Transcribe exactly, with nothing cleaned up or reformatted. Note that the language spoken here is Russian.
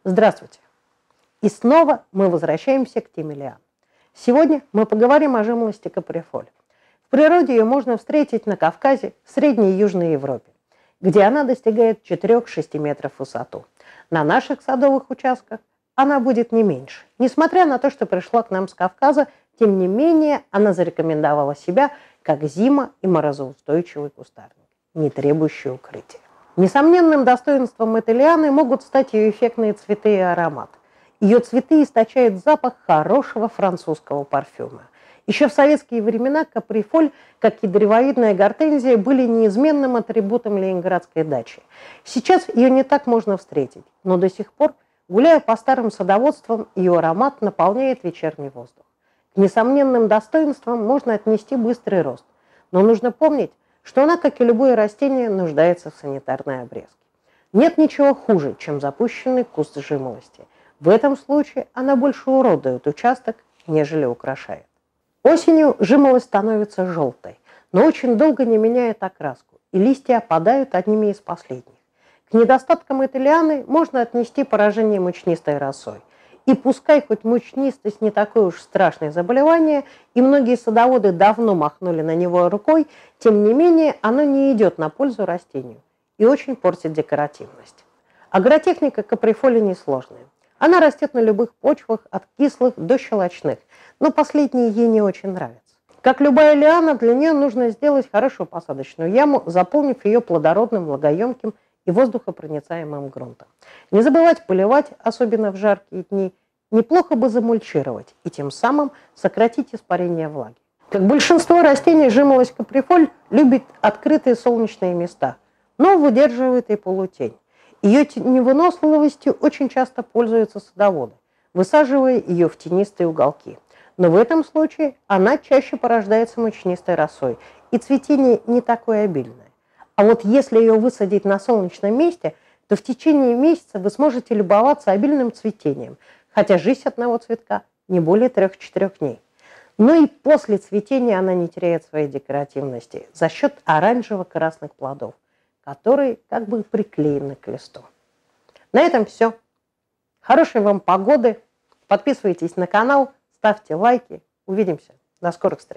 Здравствуйте! И снова мы возвращаемся к теме лиан. Сегодня мы поговорим о жимолости каприфоль. В природе ее можно встретить на Кавказе, в Средней и Южной Европе, где она достигает четырёх-шести метров в высоту. На наших садовых участках она будет не меньше. Несмотря на то, что пришла к нам с Кавказа, тем не менее она зарекомендовала себя как зимо- и морозоустойчивый кустарник, не требующий укрытия. Несомненным достоинством этой лианы могут стать ее эффектные цветы и аромат. Ее цветы источают запах хорошего французского парфюма. Еще в советские времена каприфоль, как и древовидная гортензия, были неизменным атрибутом ленинградской дачи. Сейчас ее не так можно встретить, но до сих пор, гуляя по старым садоводствам, ее аромат наполняет вечерний воздух. К несомненным достоинствам можно отнести быстрый рост, но нужно помнить, что она, как и любое растение, нуждается в санитарной обрезке. Нет ничего хуже, чем запущенный куст жимолости. В этом случае она больше уродует участок, нежели украшает. Осенью жимолость становится желтой, но очень долго не меняет окраску, и листья опадают одними из последних. К недостаткам этой лианы можно отнести поражение мучнистой росой. И пускай хоть мучнистость не такое уж страшное заболевание, и многие садоводы давно махнули на него рукой, тем не менее оно не идет на пользу растению и очень портит декоративность. Агротехника каприфоли несложная. Она растет на любых почвах, от кислых до щелочных, но последние ей не очень нравятся. Как любая лиана, для нее нужно сделать хорошую посадочную яму, заполнив ее плодородным, влагоемким и воздухопроницаемым грунтом. Не забывать поливать, особенно в жаркие дни. Неплохо бы замульчировать и тем самым сократить испарение влаги. Как большинство растений, жимолость каприфоль любит открытые солнечные места, но выдерживает и полутень. Ее невыносливостью очень часто пользуются садоводы, высаживая ее в тенистые уголки. Но в этом случае она чаще порождается мучнистой росой, и цветение не такое обильное. А вот если ее высадить на солнечном месте, то в течение месяца вы сможете любоваться обильным цветением, хотя жизнь одного цветка не более трех-четырех дней. Но и после цветения она не теряет своей декоративности за счет оранжево-красных плодов, которые как бы приклеены к листу. На этом все. Хорошей вам погоды. Подписывайтесь на канал, ставьте лайки. Увидимся. До скорых встреч.